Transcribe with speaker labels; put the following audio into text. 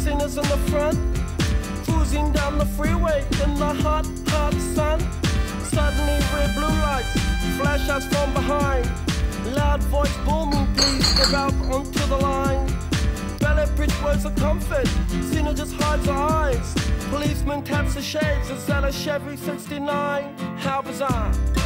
Speaker 1: sinners in the front, cruising down the freeway in the hot, hot sun. Suddenly red blue lights flash us from behind. Loud voice booming, please step out onto the line. Ballet bridge words of comfort, sinner just hides her eyes. Policeman taps the shades, it's at a Chevy 69. How bizarre.